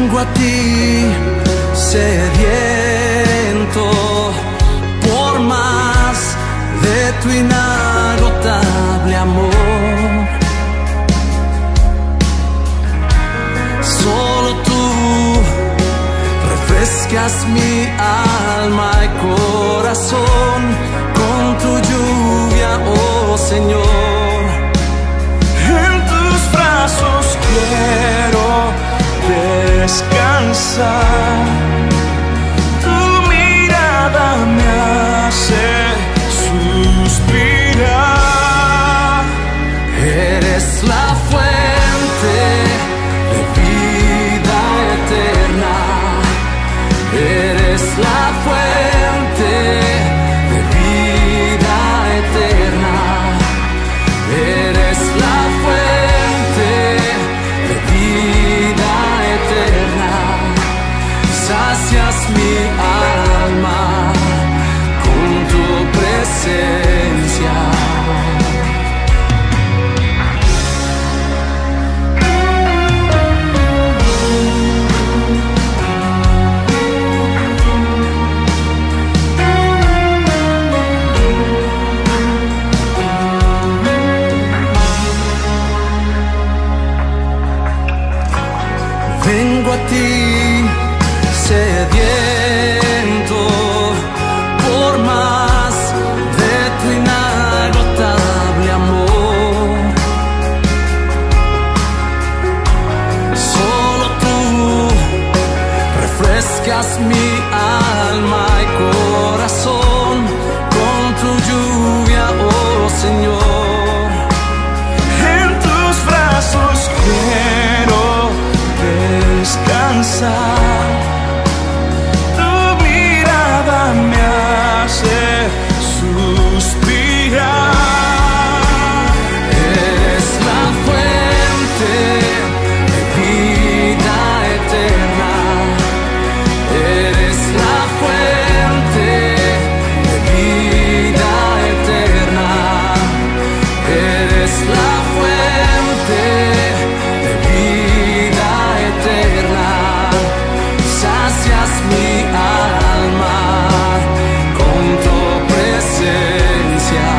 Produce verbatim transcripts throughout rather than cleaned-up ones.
Vengo a ti sediento por más de tu inagotable amor. Solo tú refrescas mi alma y corazón con tu lluvia, oh Señor. En tus brazos quiero descansar, tu mirada me hace suspirar. Eres la fuente de vida eterna, eres la fuente de vida eterna, eres la fuente de vida eterna. Sacias mi alma con tu presencia. Vengo a ti sediento por más de tu inagotable amor. Solo tú refrescas mi alma y corazón con tu lluvia, oh Señor. En tus brazos quiero descansar, tu mirada me hace suspirar. Eres la fuente de vida eterna, eres la fuente de vida eterna, eres la fuente de vida eterna. Sacias mi alma con tu presencia.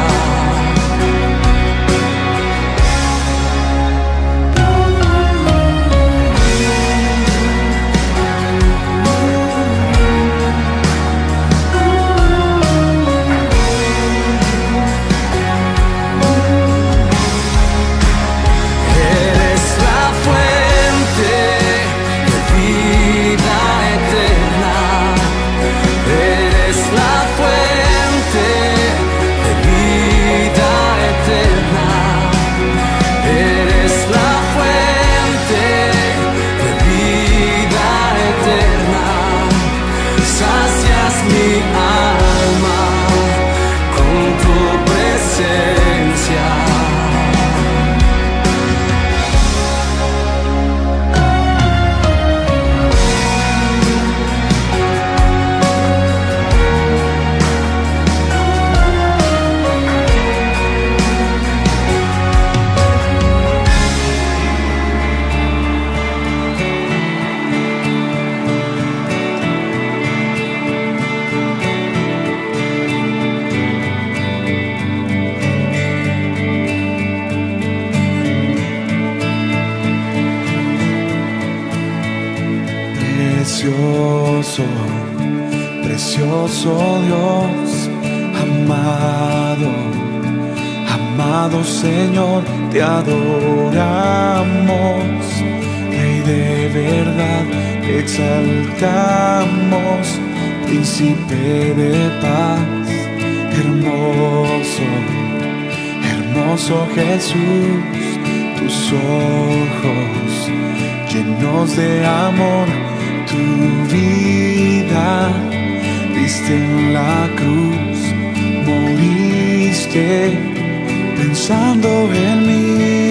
Eres la fuente de vida eterna, eres la fuente de vida eterna, eres la fuente de vida eterna. Sacias mi alma con tu presencia. Precioso, precioso Dios, amado, amado Señor, te adoramos, Rey de verdad, te exaltamos, Príncipe de paz, hermoso, hermoso Jesús, tus ojos llenos de amor, tu vida diste en la cruz, moriste pensando en mí.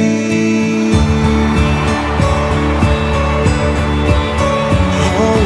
Oh, oh.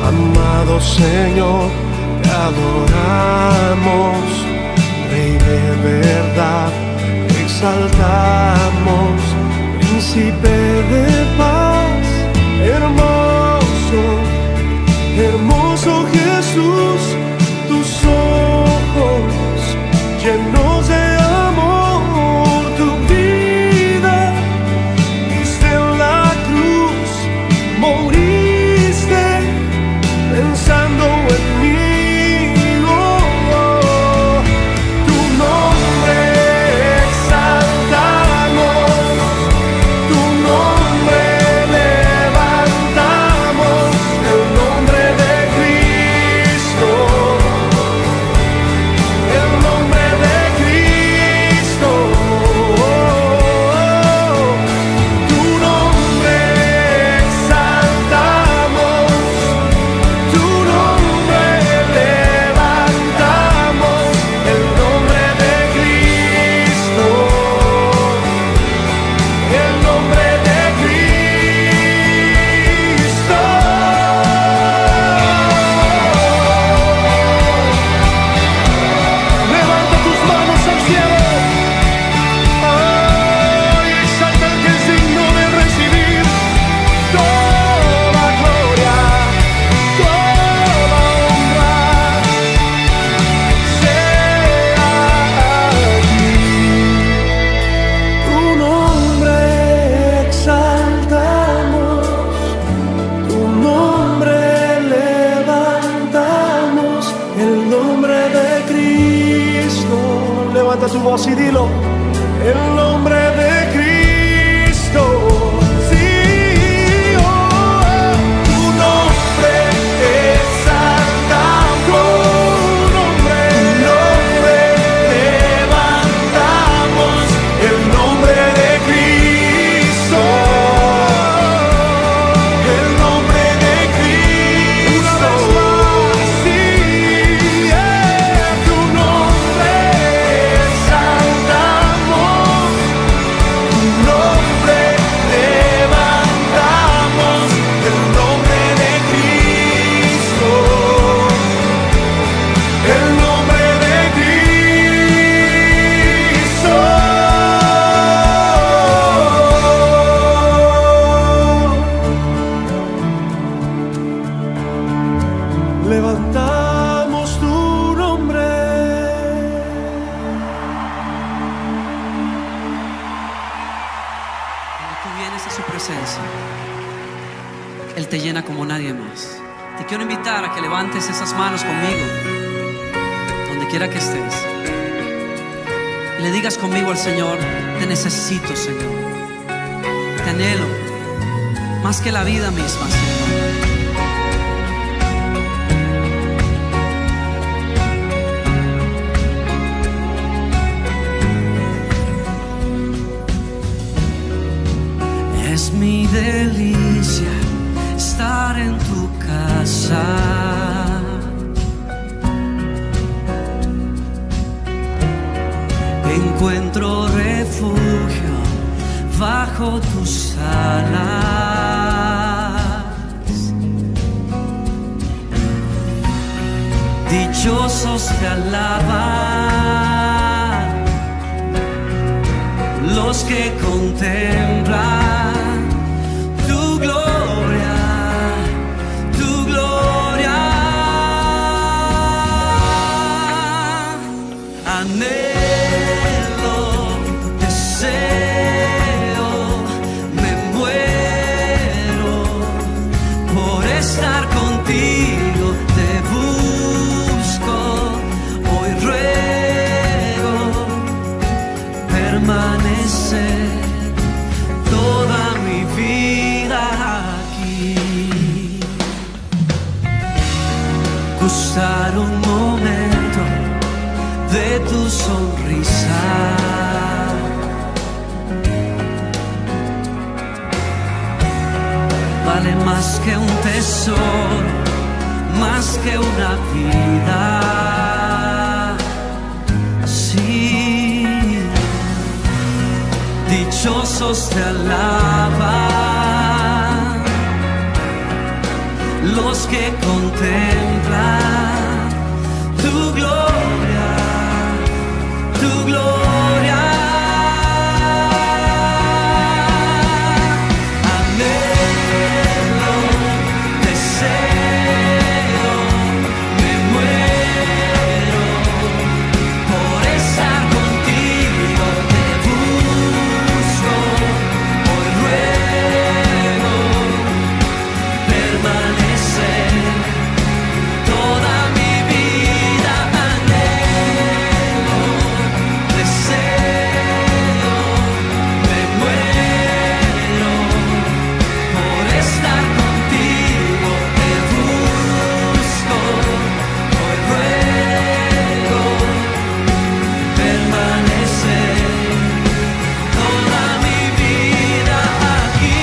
Amado Señor, te adoramos, Rey de verdad, exaltamos, Príncipe de paz, hermoso, hermoso Jesús, tus ojos llenos de amor, tu vida diste en la cruz, moriste pensando en mí. Oh, oh. Tu nombre exaltamos, tu nombre levantamos, el nombre de Cristo, el nombre de Cristo. Oh, oh. Tu nombre exaltamos, tu nombre levantamos, el nombre de Cristo, el nombre de Cristo. Levanta tus manos al cielo, oh, y exalta al que es digno de recibir toda gloria, toda honra, sea a ti. Tu nombre exaltamos, tu nombre levantamos, el nombre de Cristo. Levanta tu voz y dilo, el nombre de Cristo. Sí, oh, tu nombre exaltamos, tu nombre, nombre levantamos, el nombre de Cristo, el nombre de Cristo. Sí, eh, tu nombre exaltamos, tu nombre levantamos, el nombre de Cristo, el nombre de Cristo. Levantamos tu nombre. Cuando tú vienes a su presencia, Él te llena como nadie más. Te quiero invitar a que levantes esas manos conmigo, donde quiera que estés, y le digas conmigo al Señor: te necesito, Señor, te anhelo más que la vida misma, Señor. Es mi delicia estar en tu casa, encuentro refugio bajo tus alas. Dichosos te alaban los que contemplan tu gloria, tu gloria. Anhelo, deseo, me muero por estar contigo. Te busco, hoy ruego permanecer toda mi vida aquí. Gustar un momento de tu sonrisa, vale más que un tesoro, más que una vida. Sí, dichosos te alaban los que contemplan tu gloria, tu gloria. Anhelo, deseo, me muero por estar contigo, te busco, hoy ruego permanecer toda mi vida. Anhelo, deseo, me muero por estar contigo, te busco, hoy ruego permanecer toda mi vida aquí.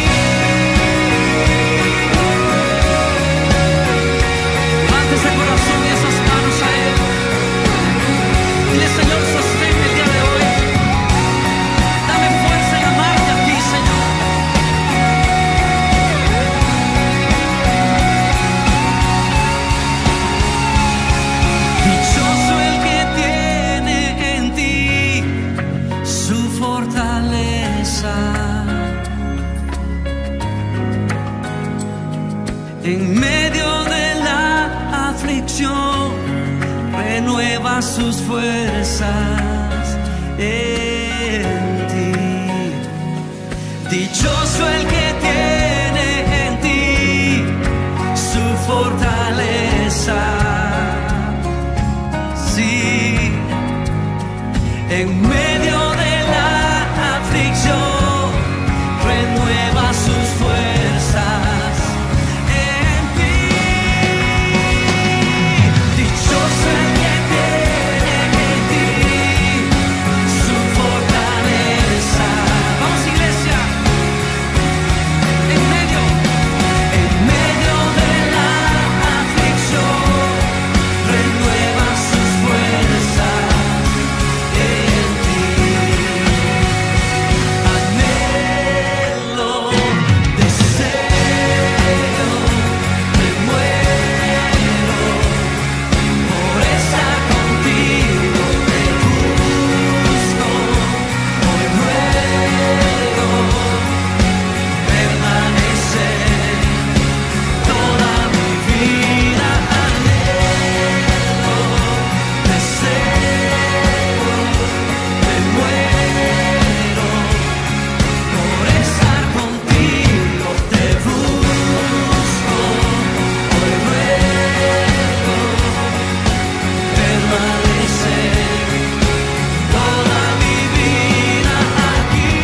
Levante ese corazón y esas manos a Él. Dile: Señor, sosténme el día de hoy. Dame fuerza en amarte a ti, Señor. Dichoso el que tiene en ti su fortaleza. En medio de la aflicción renueva sus fuerzas en ti. Dichoso el que tiene en ti su fortaleza. Sí, en medio de la aflicción renueva sus fuerzas en ti. Dichoso el que tiene en ti su fortaleza. Vamos, iglesia. En medio, en medio de la aflicción renueva sus fuerzas en ti. Anhelo, deseo, me muero por estar contigo, te busco, hoy ruego permanecer toda mi vida. Anhelo, deseo, me muero por estar contigo, te busco, hoy ruego permanecer toda mi vida aquí,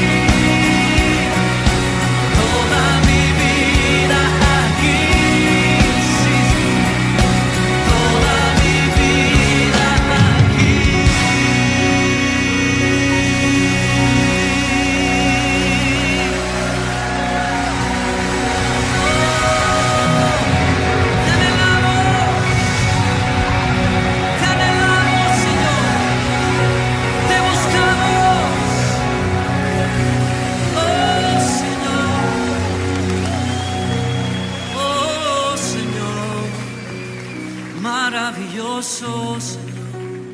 toda mi vida aquí, sí, toda mi vida aquí. Te anhelamos, te anhelamos, Señor, te buscamos, oh Señor, oh Señor, maravilloso Señor.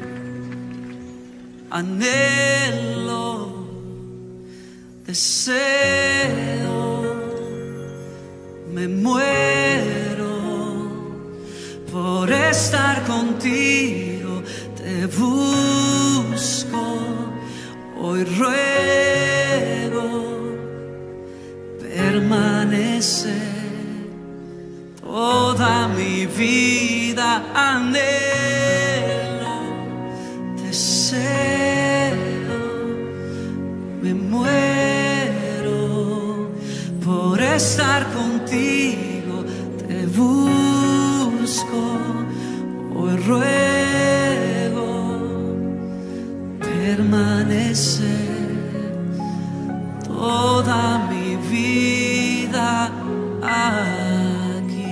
Anhelo, deseo, me muero por estar contigo, te busco, hoy ruego permanecer toda mi vida. Anhelo, deseo, me muero por estar contigo, te busco, hoy ruego permanecer toda mi vida aquí.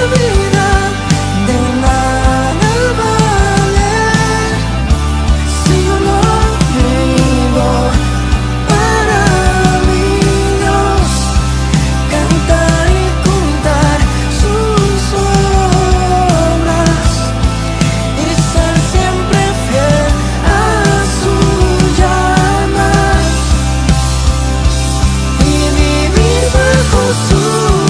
vida de nada vale si yo no vivo para mi Dios, cantar y contar sus obras y ser siempre fiel a su llama y vivir bajo su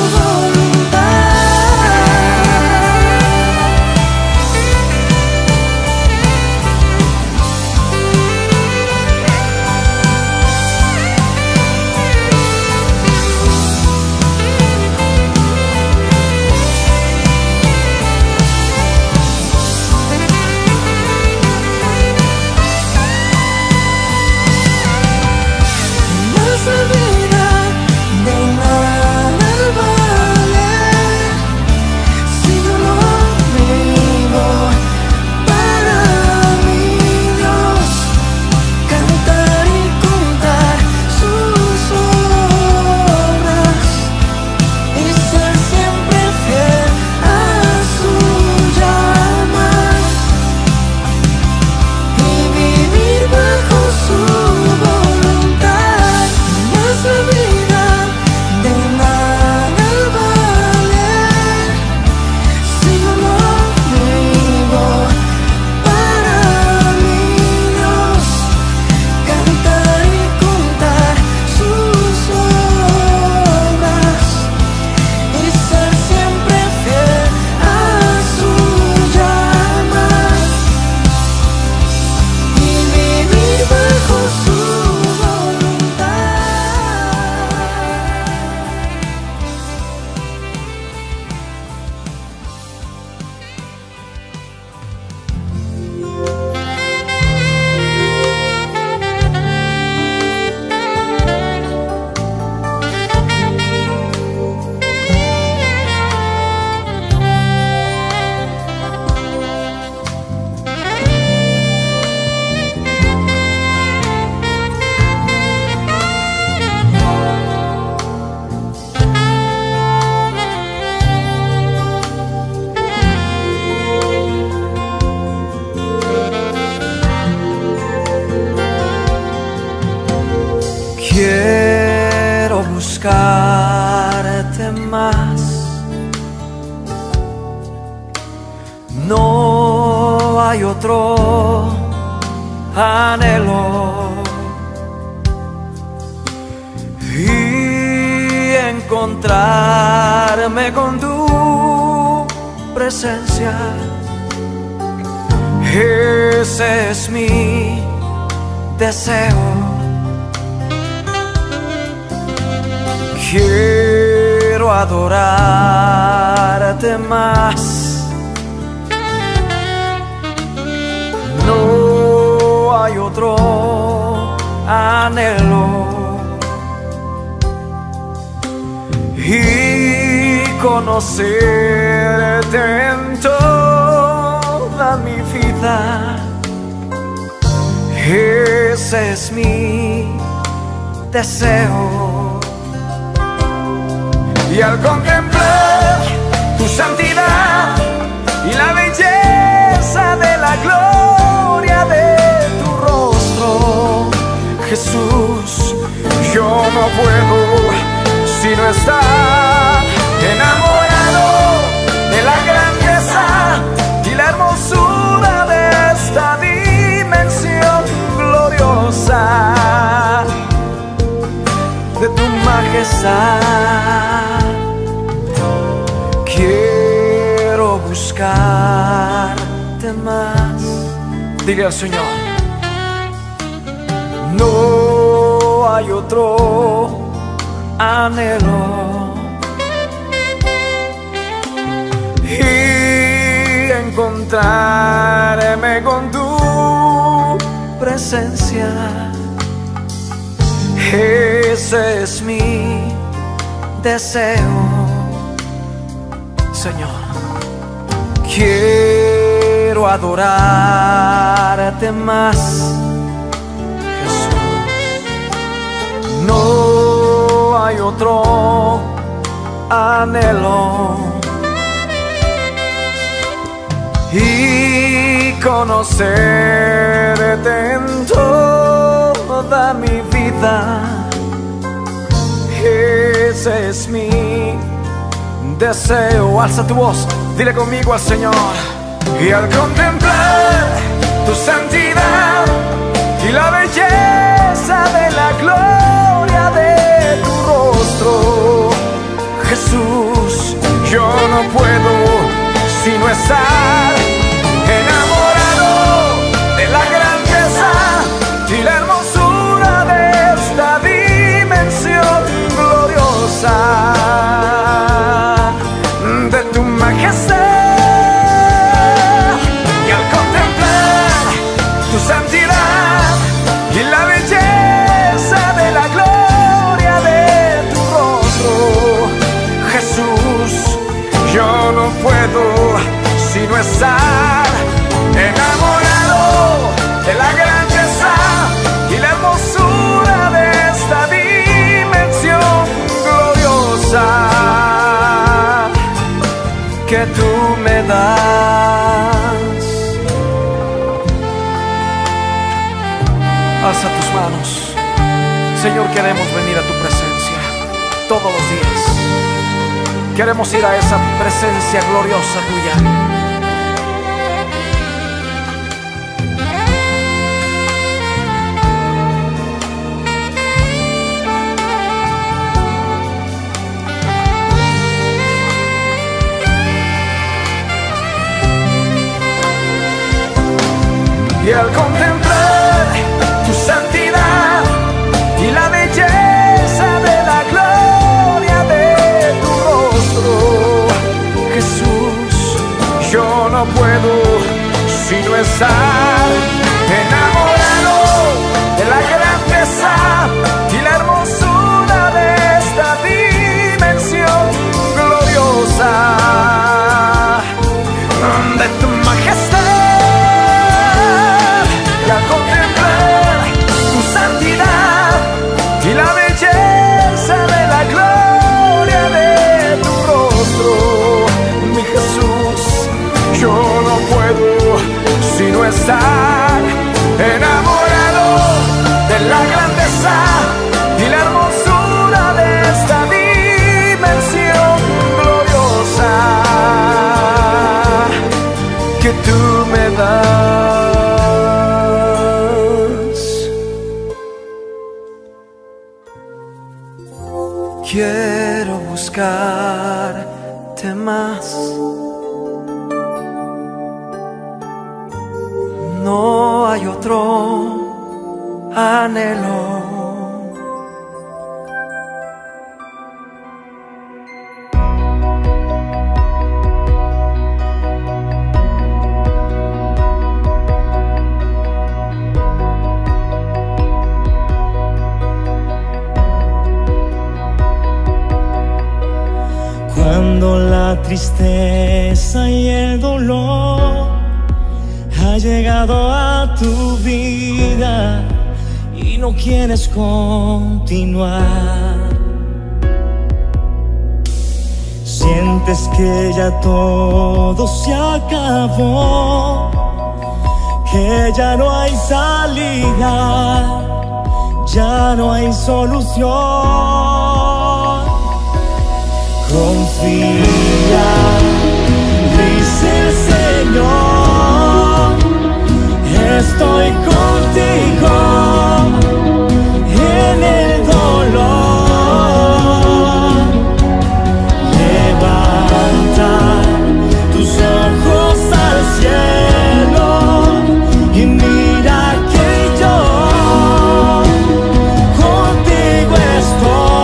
quiero buscarte más. No hay otro anhelo y encontrarme con tu presencia. Ese es mi deseo. Quiero adorarte más. No hay otro anhelo y conocerte en toda mi vida. Ese es mi deseo. Y al contemplar tu santidad y la belleza de la gloria de tu rostro, Jesús, yo no puedo sino estar enamorado de la grandeza y la hermosura de esta dimensión gloriosa de tu majestad. Quiero buscarte más. Dile al Señor: no hay otro anhelo y encontrarme con tu presencia. Ese es mi deseo, Señor. Quiero adorarte más, Jesús. No hay otro anhelo y conocerte en toda mi vida. Ese es mi deseo. Alza tu voz, dile conmigo al Señor. Y al contemplar tu santidad y la belleza de la gloria de tu rostro, Jesús, yo no puedo sino estar enamorado de la grandeza y la hermosura de esta dimensión gloriosa de tu majestad. Y al contemplar tu santidad y la belleza de la gloria de tu rostro, Jesús, yo no puedo sino estar enamorado de la grandeza y la hermosura de esta dimensión gloriosa que tú me das. Alza tus manos. Señor, queremos venir a tu presencia todos los días. Queremos ir a esa presencia gloriosa tuya. Y al contemplar tu santidad y la belleza de la gloria de tu rostro, Jesús, yo no puedo sino estar enamorado de la grandeza y la hermosura de esta dimensión gloriosa de tu majestad. Y al contemplar tu santidad y la belleza de la gloria de tu rostro, mi Jesús, yo no puedo sino estar enamorado de la grandeza y la hermosura de esta dimensión gloriosa que tú me das. Quiero buscarte más, no hay otro anhelo. Cuando la tristeza y el dolor ha llegado a tu vida y no quieres continuar, sientes que ya todo se acabó, que ya no hay salida, ya no hay solución. Confía, dice el Señor, estoy contigo en el dolor. Levanta tus ojos al cielo y mira que yo contigo estoy.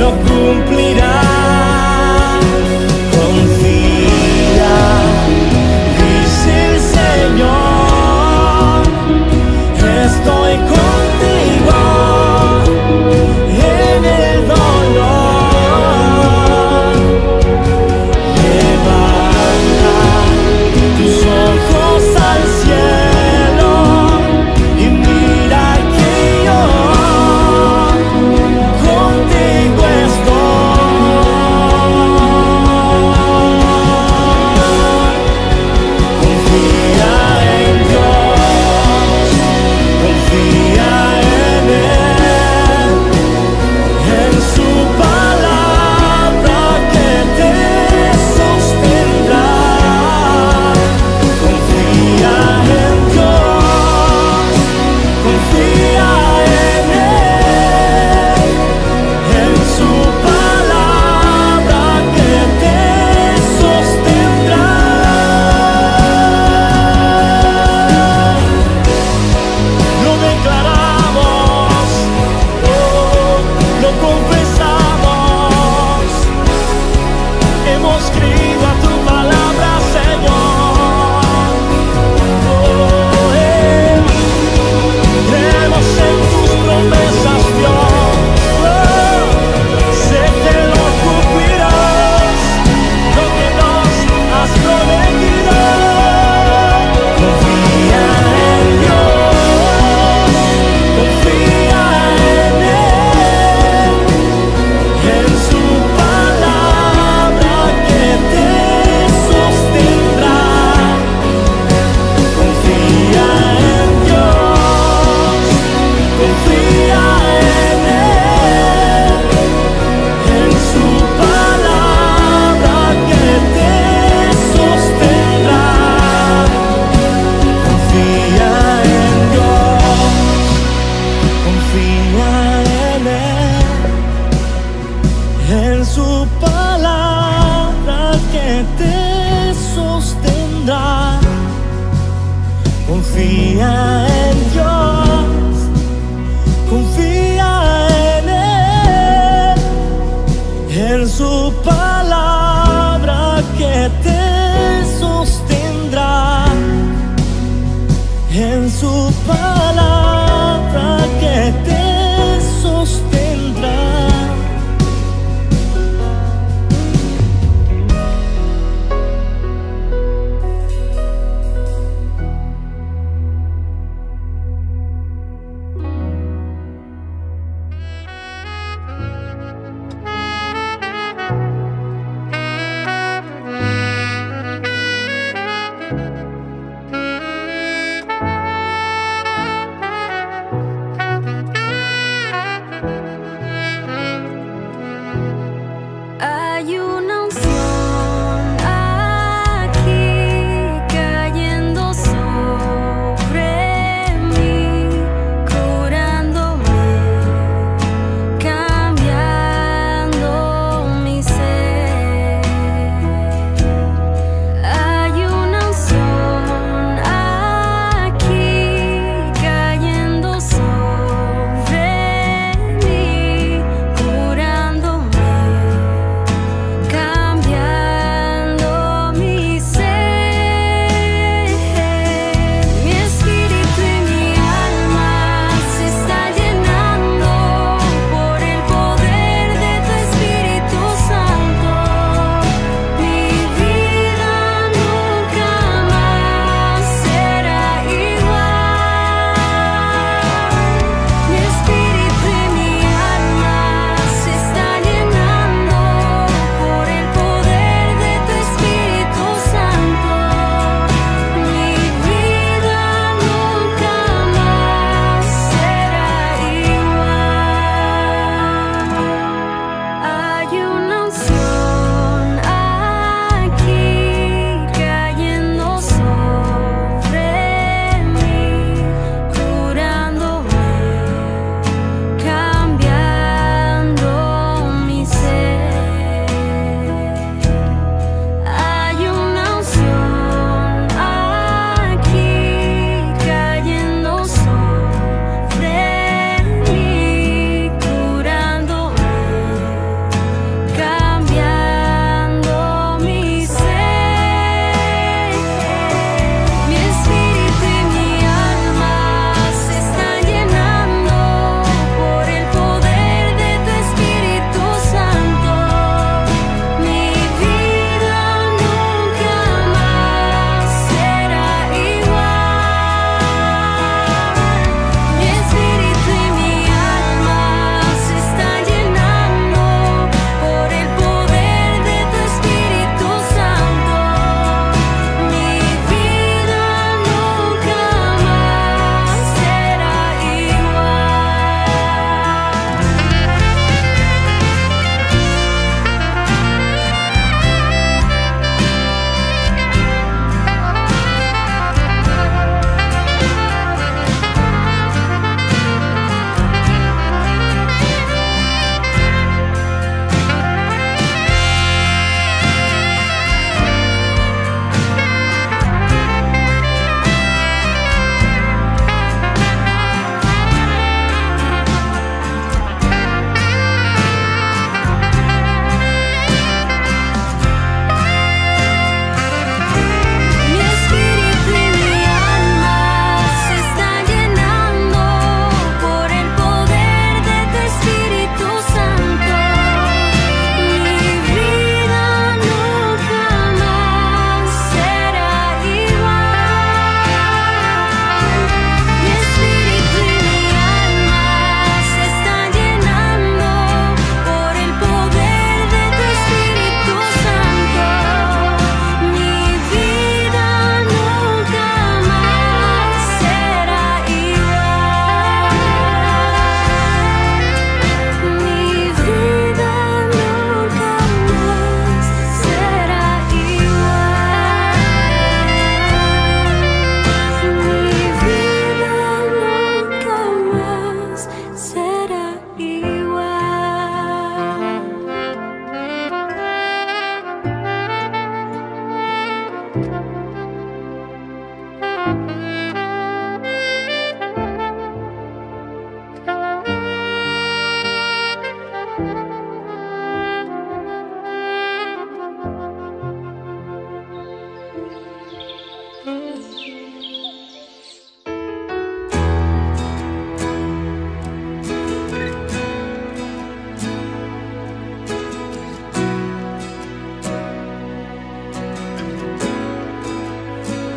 lo cumplirá. Confía, dice el Señor, estoy contigo en el dolor. Levanta tus ojos al cielo y mira que yo contigo estoy. Confía en Dios, confía en Él, en su palabra que te sostendrá. Confía en Dios, confía en Él, en su palabra que te sostendrá. Lo declaramos, oh, lo confesamos. Hemos creído a tu palabra, Señor. Oh, eh. Creemos en tus promesas, Dios. Oh, sé que lo cumplirás, lo que nos has prometido. Confía en Dios, confía en Él, en su palabra que te sostendrá. Confía en Dios, confía en Él, en su palabra que te sostendrá. Confía en Dios, confía en Él, en su palabra que te sostendrá. Confía en Dios, confía en Él, en su palabra que te sostendrá, en su palabra que te sostendrá.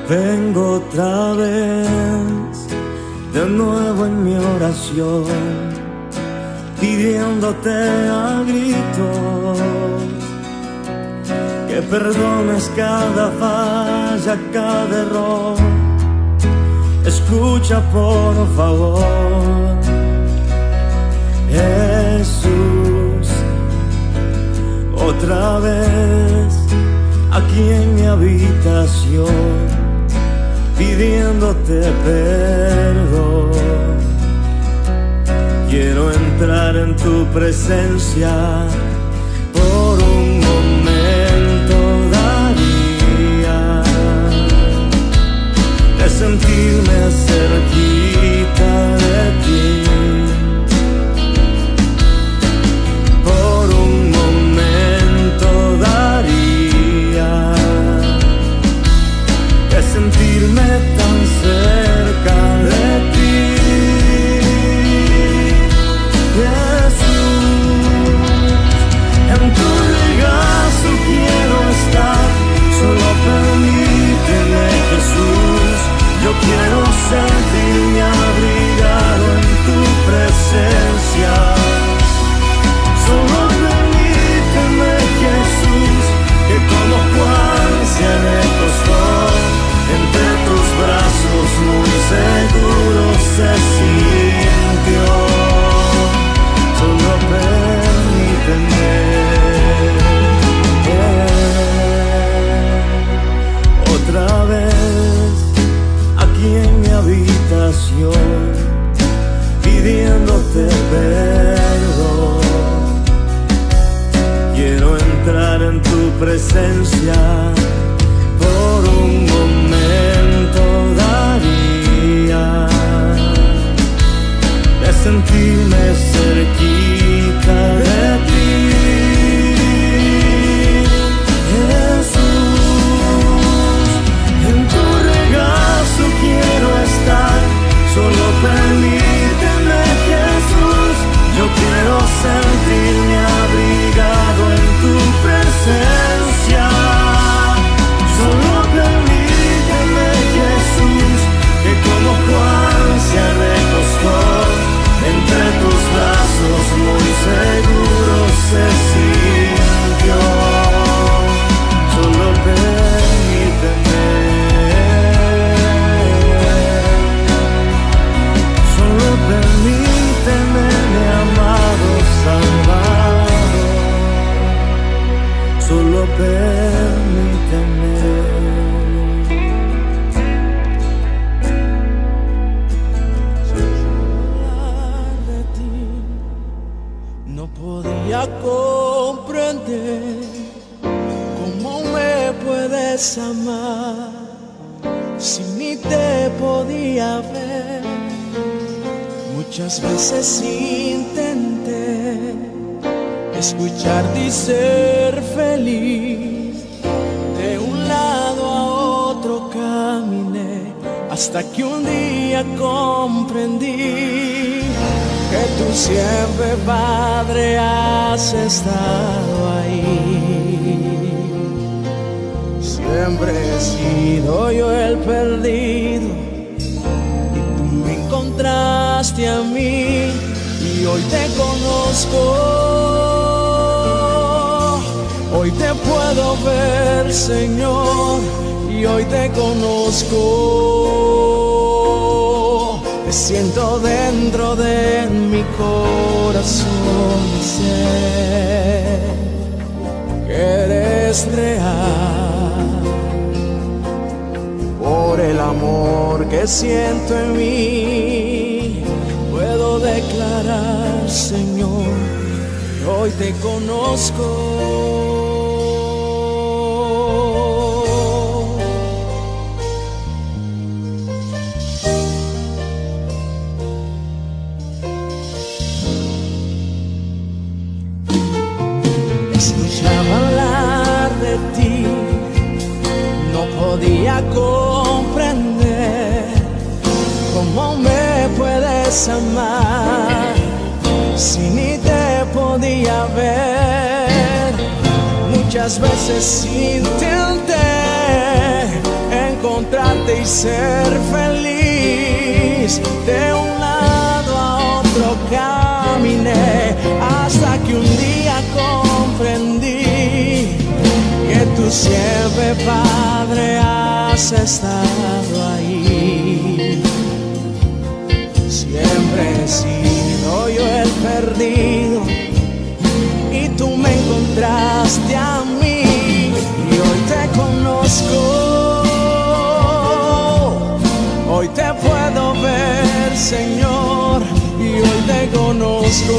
Vengo otra vez de nuevo en mi oración, pidiéndote a gritos que perdones cada falla, cada error. Escucha por favor, Jesús, otra vez aquí en mi habitación, pidiéndote perdón. Quiero entrar en tu presencia por un momento, daría de sentirme cerquita de ti. Por un momento daría de sentirme tan cerca de ti. Jesús, en tu regazo quiero estar, solo permíteme, Jesús. Yo quiero sentirme abrigado en tu presencia. Solo permíteme, Jesús, que como Juan se recostó entre tus brazos, muy seguro se sintió. Solo permíteme, yeah. Otra vez aquí en mi habitación, pidiéndote perdón. Quiero entrar en tu presencia por un momento, daría de sentirme cerquita de ti. Jesús, en tu regazo quiero estar, solo permíteme, Jesús. Yo quiero sentirme abrigado en tu presencia. Solo permíteme, Jesús, que como Juan se recostó entre tus brazos, muy seguro se sintió. Solo permíteme, solo permíteme, mi amado Salvador. Solo permíteme. De ti no podía comprender cómo me puedes amar si ni te podía ver. Muchas veces intenté escucharte y ser feliz. De un lado a otro caminé hasta que un día comprendí que tú siempre, Padre, has estado ahí. Siempre he sido yo el perdido y tú me encontraste a mí, y hoy te conozco. Hoy te puedo ver, Señor, y hoy te conozco. Te siento dentro de mi corazón y sé que eres real. Por el amor que siento en mí, puedo declarar, Señor, que hoy te conozco. Escuchaba hablar de ti, no podía comprender cómo me puedes amar si ni te podía ver. Muchas veces intenté encontrarte y ser feliz. De un lado a otro caminé hasta que un día comprendí que tú siempre, Padre, has estado ahí. Siempre he sido yo el perdido y tú me encontraste a mí, y hoy te conozco, hoy te puedo ver, Señor, y hoy te conozco.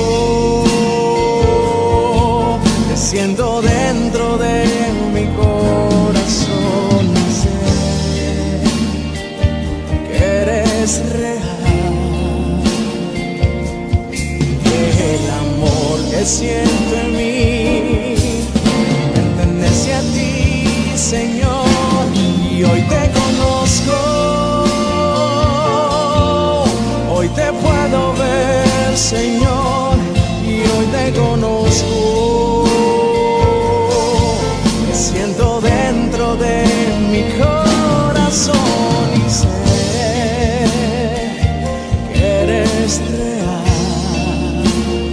Te siento dentro de mi corazón, sé que eres real, que el amor que siento en mí pertenece a ti, Señor, y hoy te conozco, hoy te puedo ver, Señor, y hoy te conozco. Me siento dentro de mi corazón y sé que eres real,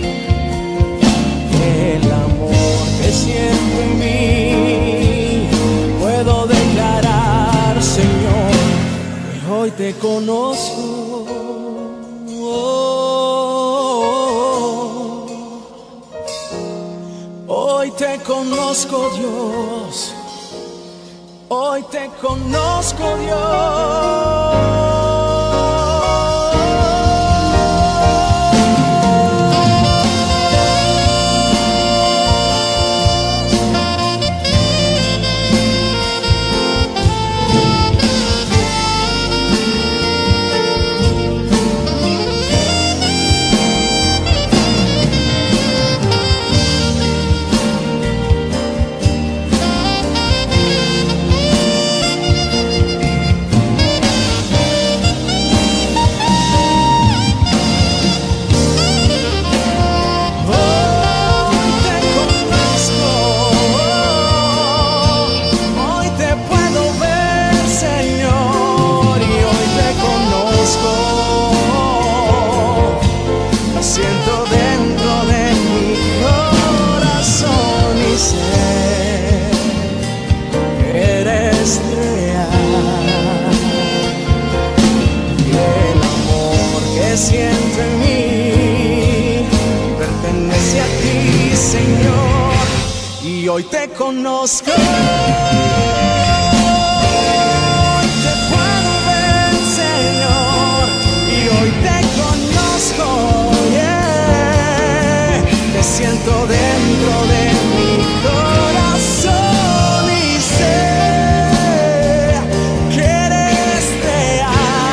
que el amor que siento en mí puedo declarar, Señor, que hoy te conozco. Hoy te conozco, Dios, hoy te conozco, Dios. Siento en mí pertenece a ti, Señor, y hoy te conozco. Hoy te puedo ver, Señor, y hoy te conozco, yeah. Te siento dentro de mi corazón y sé que eres real.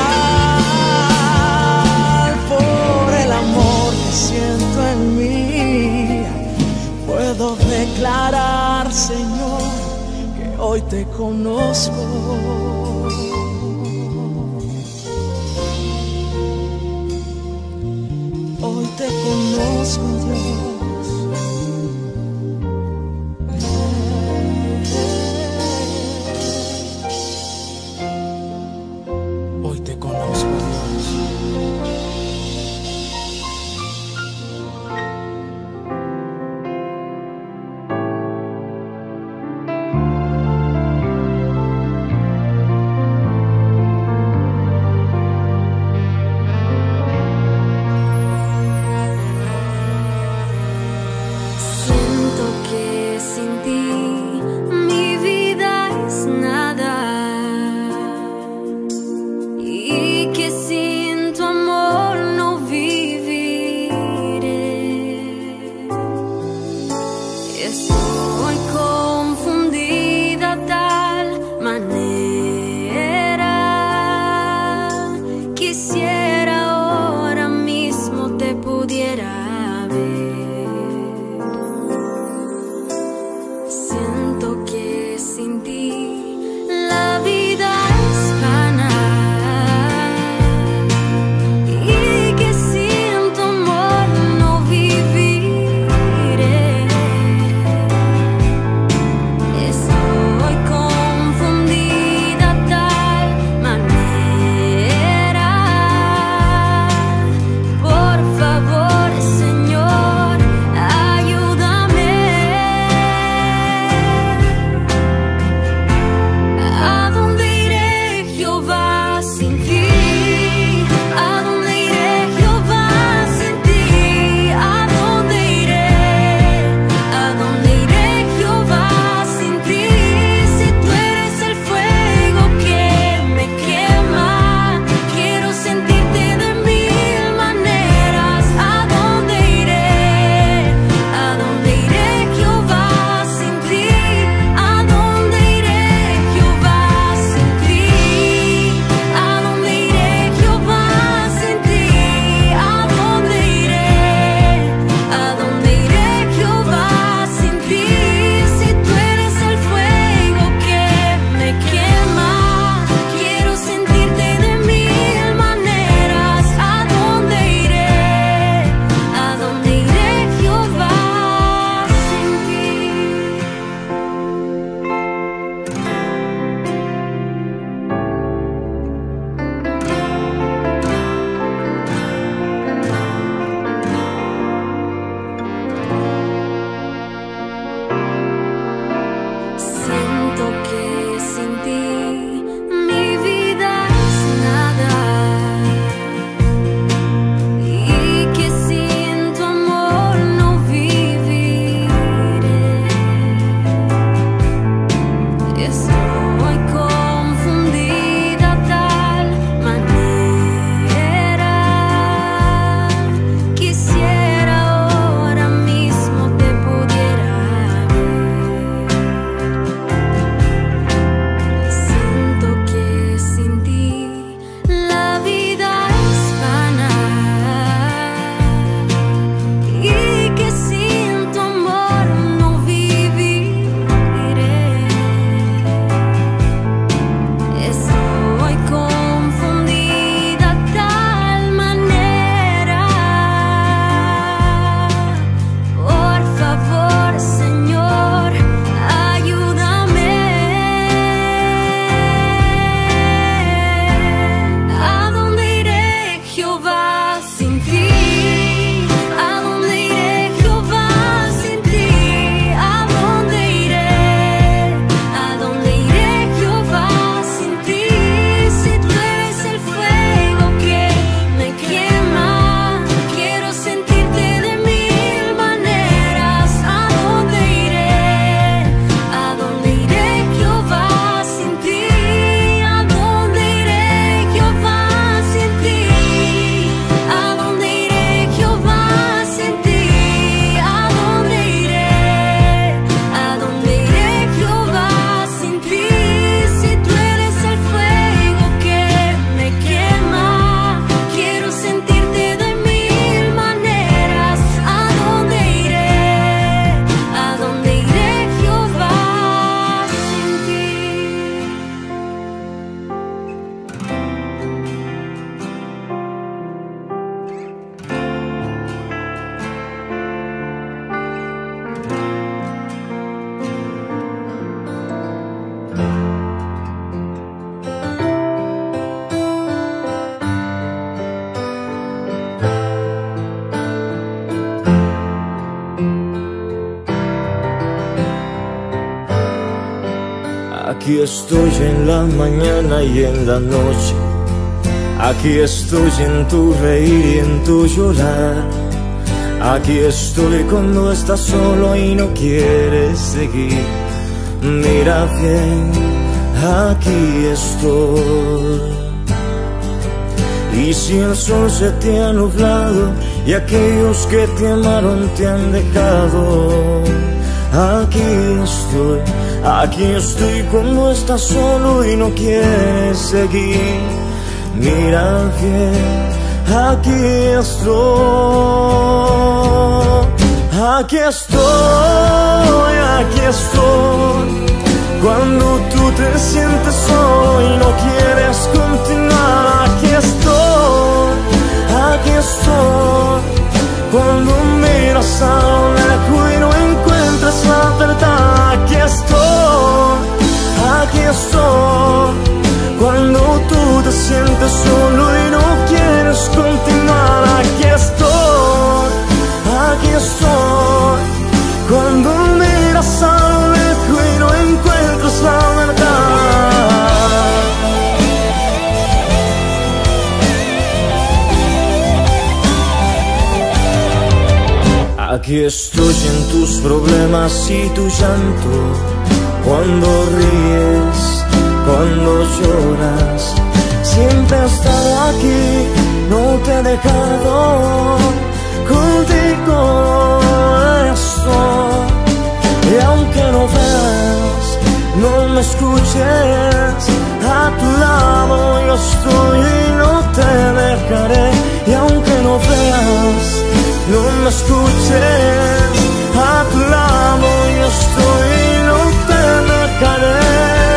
Siento en mí, puedo declarar, Señor, que hoy te conozco. Hoy te conozco, Dios. Hoy te conozco, Dios. Aquí estoy en la mañana y en la noche. Aquí estoy en tu reír y en tu llorar. Aquí estoy cuando estás solo y no quieres seguir. Mira bien, aquí estoy. Y si el sol se te ha nublado y aquellos que te amaron te han dejado, aquí estoy, aquí estoy cuando estás solo y no quieres seguir. Mira bien, aquí estoy, aquí estoy, aquí estoy. Cuando tú te sientes solo y no quieres continuar, aquí estoy, aquí estoy. Cuando miras a lo lejos y no encuentras la verdad, aquí estoy, aquí estoy. Cuando tú te sientes solo y no quieres continuar, aquí estoy, aquí estoy. Cuando miras a lo lejos y no encuentras la verdad. Aquí estoy en tus problemas y tu llanto. Cuando ríes, cuando lloras, siempre he estado aquí, no te he dejado, contigo estoy. Y aunque no veas, no me escuches, a tu lado yo estoy y no te dejaré. Y aunque no veas, no me escuches, a tu lado yo estoy y no te dejaré.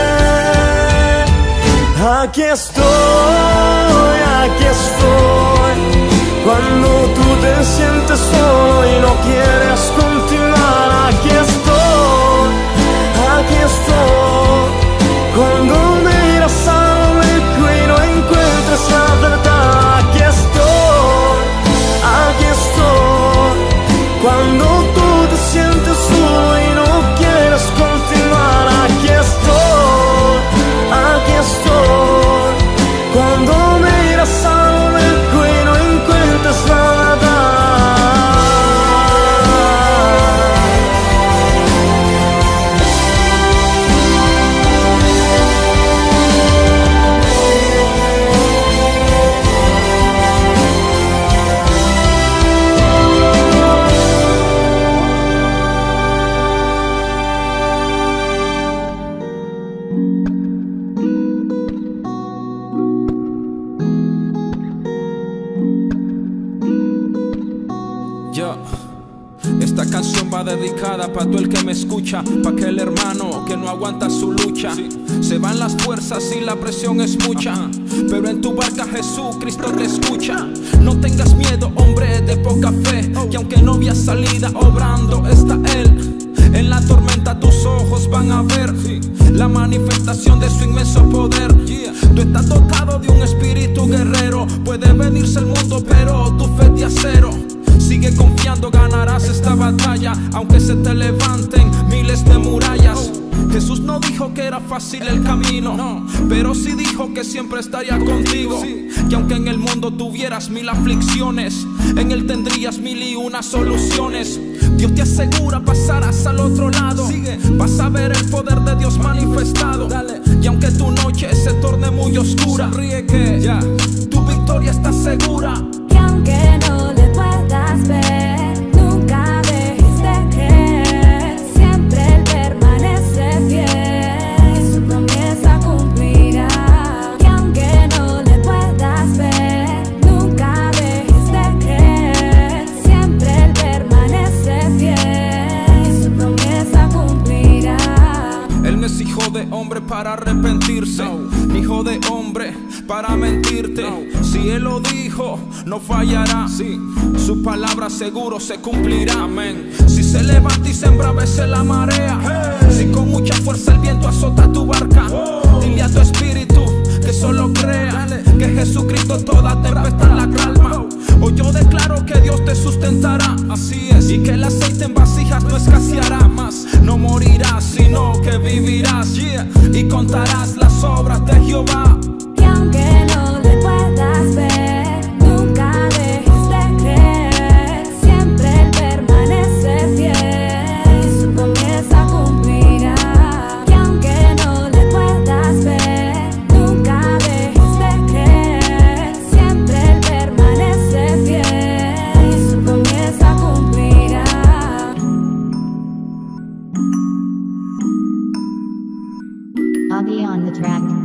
Aquí estoy, aquí estoy. Cuando tú te sientes solo y no quieres continuar, aquí estoy, aquí estoy. Cuando miras a lo lejos y no encuentras la verdad, aquí estoy, aquí estoy. Cuando tú te sientes solo y no quieres continuar, aquí estoy, aquí estoy. Cuando miras a lo lejos y no encuentras la verdad. Esta canción va dedicada para todo el que me escucha, para aquel hermano que no aguanta su lucha. Sí. Se van las fuerzas y la presión es mucha. Ajá. Pero en tu barca Jesucristo te escucha. No tengas miedo, hombre de poca fe, oh. Que aunque no había salida, obrando está Él. En la tormenta tus ojos van a ver, sí, la manifestación de su inmenso poder. Yeah. Tú estás dotado de un espíritu guerrero. Puede venirse el mundo, pero tu fe es de acero. Sigue confiando, ganarás esta batalla, aunque se te levanten miles de murallas. Jesús no dijo que era fácil el camino, no, pero sí dijo que siempre estaría contigo. Sí. Que aunque en el mundo tuvieras mil aflicciones, en Él tendrías mil y una soluciones. Dios te asegura pasarás al otro lado. Sigue. Vas a ver el poder de Dios manifestado. Dale. Y aunque tu noche se torne muy oscura, sonríe que ya tu victoria está segura. Y aunque no le puedas ver, nunca dejes de creer. Siempre Él permanece fiel y su promesa cumplirá. Y aunque no le puedas ver, nunca dejes de creer. Siempre Él permanece fiel y su promesa cumplirá. Él no es hijo de hombre para arrepentirse, no. Hijo de hombre para mentirte, no. Si Él lo dijo, no fallará, sí. Su palabra seguro se cumplirá, amén. Si se levanta y se embravece la marea, hey. Si con mucha fuerza el viento azota tu barca, oh. Dile a tu espíritu que solo crea, dale, que Jesucristo toda tempestad la calma. Hoy yo declaro que Dios te sustentará, así es, y que el aceite en vasijas no escaseará más. No morirás, sino que vivirás, yeah. Y y contarás las obras de Jehová. Y aunque no le puedas ver, nunca dejes de creer. Siempre Él permanece fiel y su promesa cumplirá. Y aunque no le puedas ver, nunca dejes de creer. Siempre Él permanece fiel y su promesa cumplirá. Avi on the track.